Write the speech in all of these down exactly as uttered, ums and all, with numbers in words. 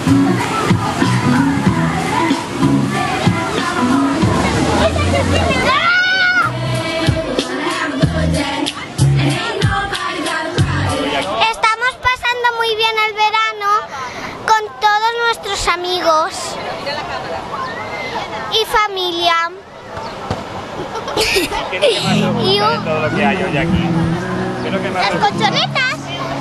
Estamos pasando muy bien el verano con todos nuestros amigos y familia. ¿Qué es lo que más os gusta de todo lo que hay hoy aquí? ¿Qué es lo que más Las os gusta? colchonetas,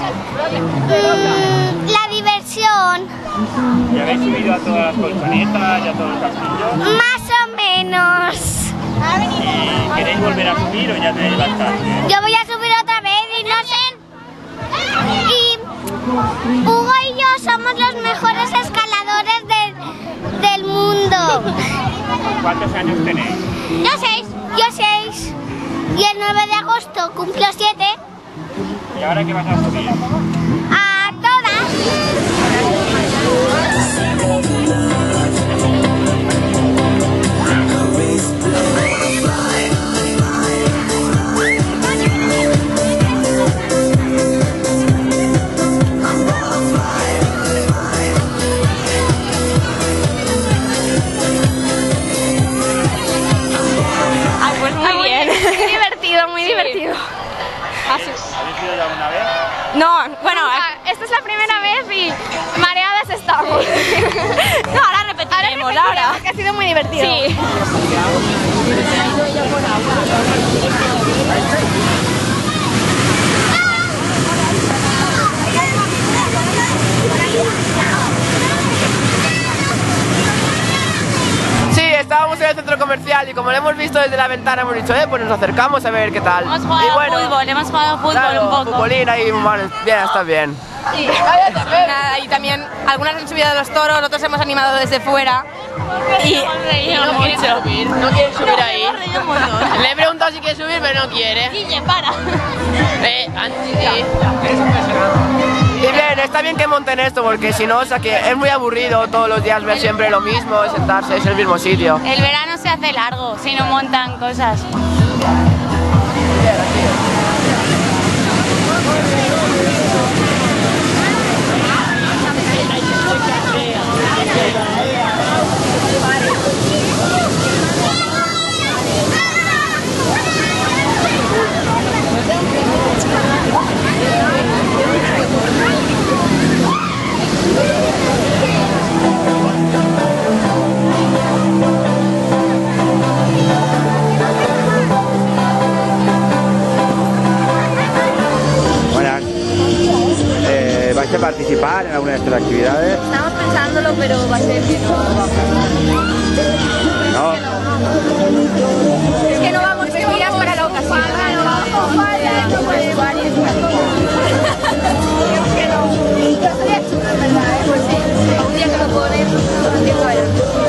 mm, la diversión, ¿Ya habéis subido a todas las colchonetas y a todos los castillos? más o menos. ¿Y queréis volver a subir o ya tenéis bastante? Yo voy a subir otra vez y no sé. Y Hugo y yo somos los mejores escaladores del, del mundo. ¿Cuántos años tenéis? Yo seis, yo seis. Y el nueve de agosto cumplo siete. ¿Y ahora qué vas a subir? A todas. Muy divertido. ¿Habéis ido ya alguna vez? No, bueno, Nunca. Esta es la primera vez y mareadas estamos. No, ahora repetiremos, ahora, ahora. Porque ha sido muy divertido. Sí. Estábamos en el centro comercial y como lo hemos visto desde la ventana hemos dicho, eh, pues nos acercamos a ver qué tal. Hemos jugado y bueno, fútbol, hemos jugado fútbol claro, un poco. Futbolín ahí, bueno, bien, está bien. Sí. Nada, y también algunas han subido de los toros, otros hemos animado desde fuera. Y, y no quieren subir, no quiere subir ahí. Un Le he preguntado si quiere subir, pero no quiere. Guille, para. Eh, sí. Y bien, está bien que monten esto porque si no, o sea que es muy aburrido todos los días ver siempre lo mismo, sentarse en el mismo sitio. El verano se hace largo si no montan cosas. ¿Vais a participar en alguna de estas actividades? Estamos pensándolo, pero va a ser que no vamos. No. Es que no vamos vestidas para la ocasión. No vamos varias. Creo que no. Pero sería chulo, en verdad, ¿eh? Pues sí. Un día que lo ponen, un día que vayan.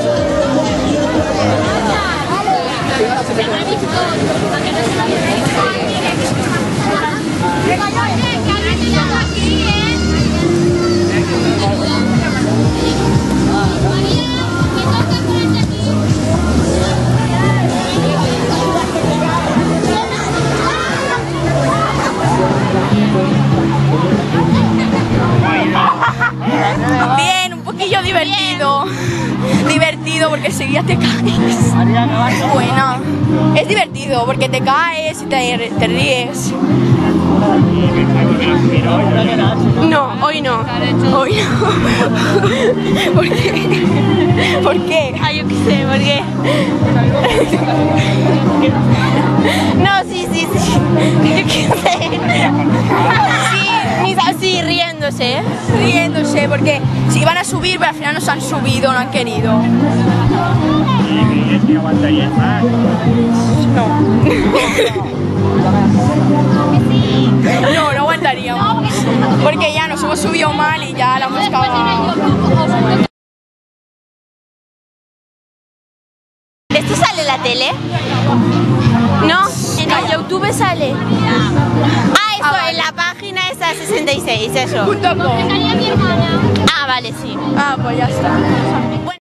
Bien, un poquillo divertido. Divertido porque seguía te caes. Bueno, es divertido porque te caes y te, te ríes. No, hoy no. Hoy no. ¿Por qué? ¿Por qué? Ah, yo qué sé, ¿por qué? No, sí, sí, sí. Yo qué sé. Sí, mis así riéndose, riéndose porque si iban a subir pero al final no se han subido, no han querido. ¿Y crees que aguantaríais más? No. No, no aguantaríamos. Porque ya nos hemos subido mal y ya la hemos cagado. ¿De esto sale la tele? No, en el YouTube sale. Ah, eso, en la página esa sesenta y seis, eso. Estaría mi hermana. Ah, vale, sí. Ah, pues ya está.